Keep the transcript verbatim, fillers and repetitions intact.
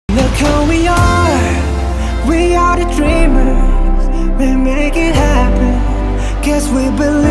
Look who we are, we are the dreamers. We make it happen, guess we believe.